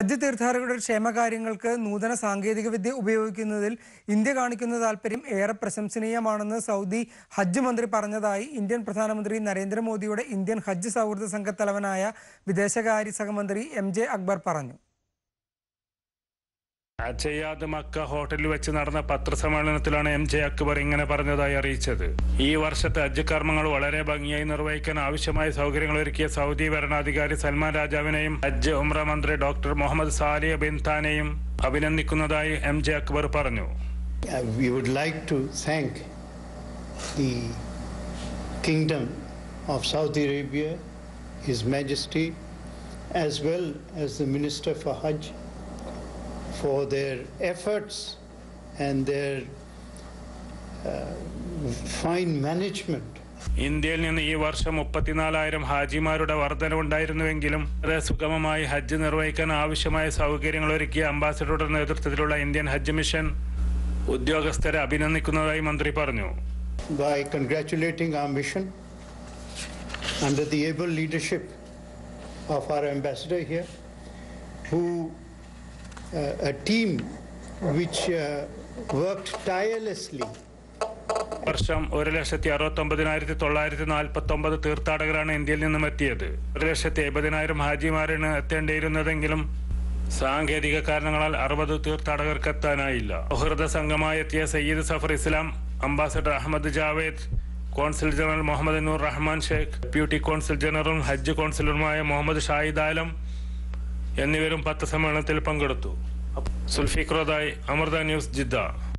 ഹജ്ജ് തീർത്ഥാടകരുടെ ക്ഷേമകാര്യങ്ങൾക്ക് നൂതന സാങ്കേതികവിദ്യ ഉപയോഗിക്കുന്നതിൽ ഇന്ത്യ കാണിക്കുന്ന താൽപര്യം ഏറെ പ്രശംസനീയമാണെന്ന് സൗദി ഹജ്ജ് മന്ത്രി പറഞ്ഞതായി ഇന്ത്യൻ പ്രധാനമന്ത്രി നരേന്ദ്രമോദിയുടെ ഇന്ത്യൻ ഹജ്ജ് സൗഹൃദ സംഘത്തലവനായ വിദേശകാര്യ സഹമന്ത്രി MJ അക്ബർ പറഞ്ഞു. അജയാദ് മക്ക ഹോട്ടലിൽ വെച്ച് നടന്ന പത്രസമ്മേളനത്തിലാണ് MJ അക്ബർ ഇങ്ങനെ പറഞ്ഞതായി അറിയിച്ചത്. ഈ വർഷത്തെ ഹജ്ജ് കർമ്മങ്ങൾ വളരെ ഭംഗിയായി നിർവഹിക്കാൻ ആവശ്യമായ സൗകര്യങ്ങൾ ഒരുക്കിയ സൗദി ഭരണാധികാരി സൽമാൻ രാജാവിനെയും ഹജ്ജ് ഉംറ മന്ത്രി ഡോക്ടർ മുഹമ്മദ് സാലിഹ് ബിൻ താനെയും അഭിനന്ദിക്കുന്നതായി MJ അക്ബർ പറഞ്ഞു. We would like to thank the Kingdom of Saudi Arabia, His Majesty, as well as the Minister for Hajj, for their efforts and their fine management. ഇന്ത്യയിൽ നിന്ന് ഈ വർഷം 34,000 ഹാജിമാരുടെ വർധനവുണ്ടായിരുന്നുവെങ്കിലും സുഗമമായി ഹജ്ജ് നിർവഹിക്കാൻ ആവശ്യമായ സൗകര്യങ്ങൾ ഒരുക്കിയ അംബാസഡറുടെ നേതൃത്വത്തിലുള്ള ഇന്ത്യൻ ഹജ്ജ് മിഷൻ ഉദ്യോഗസ്ഥരെ അഭിനന്ദിക്കുന്നതായി മന്ത്രി പറഞ്ഞു. By congratulating our mission under the able leadership of our ambassador here, who a team which worked tirelessly. വർഷം 1,69,949 തീർത്ഥാടകരാണ് ഇന്ത്യയിൽ നിന്നും എത്തിയത്. 1,70,000 ഹാജിമാരാണ് എത്തേണ്ടിയിരുന്നതെങ്കിലും സാങ്കേതിക കാരണങ്ങളാൽ 60 തീർത്ഥാടകർക്ക് എത്താനായില്ല. സൗഹൃദ സംഘമായി എത്തിയ Syed Zafar Islam, ambassador Ahmad Javed, consul general Muhammad Noor Rahman Sheikh, deputy consul ജനറലും ഹജ്ജ് കോൺസുലറുമായ മുഹമ്മദ് ഷാഹിദ് ആലം എന്നിവരും പത്രസമ്മേളനത്തിൽ പങ്കെടുത്തു. Zulfiq Rodai, Amrita news, Jeddah.